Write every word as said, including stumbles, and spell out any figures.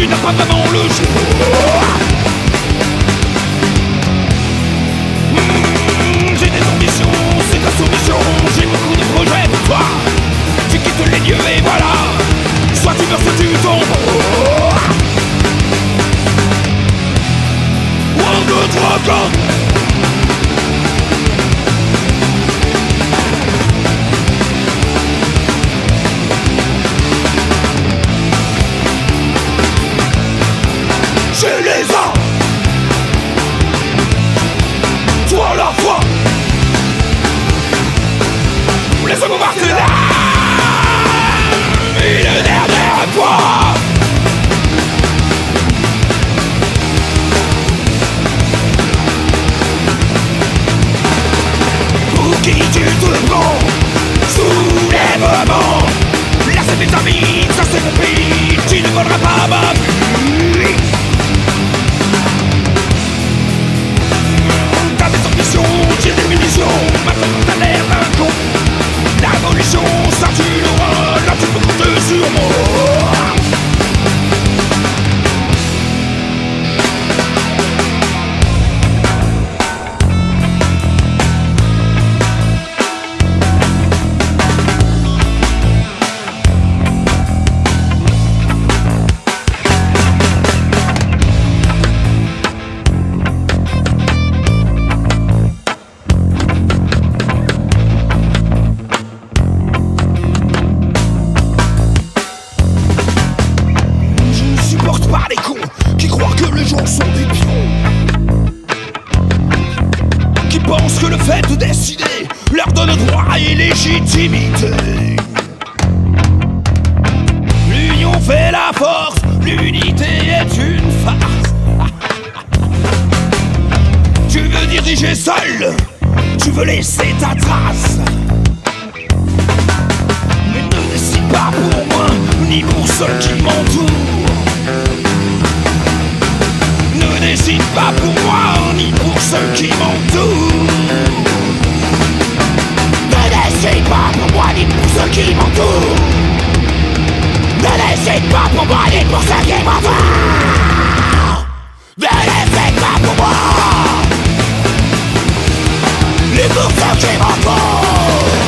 n'as pas vraiment le choix. Mmh, j'ai des ambitions, c'est ta soumission. J'ai beaucoup de projets pour toi. Tu quittes les lieux et voilà. Soit tu meurs, soit tu tombes. Un, deux, trois, quatre. J'ai les ans, toi la foi. Laisse-moi voir que là, une dernière fois. Pour qui tu te prends, soulèvement. Là c'est mes amis, ça c'est mon pays. Tu ne voleras pas ma vie. J'ai des munitions, maintenant t'as l'air d'un con. La révolution, ça tu l'auras, là tu peux compter sur moi. Par les cons qui croient que les gens sont des pions, qui pensent que le fait de décider leur donne droit et légitimité. L'union fait la force, l'unité est une farce. Tu veux diriger seul, tu veux laisser ta trace, mais ne décide pas pour moi, ni pour ceux qui m'entourent. Ne décide pas pour moi, ni pour ceux qui m'entourent. Ne décide pas pour moi, ni pour ceux qui m'entourent. Ne décide pas pour moi, ni pour ceux qui m'entourent. Ne décide pas pour moi, ni pour ceux qui m'entourent.